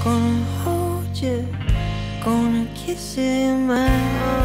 Gonna hold you, gonna kiss you in my arms.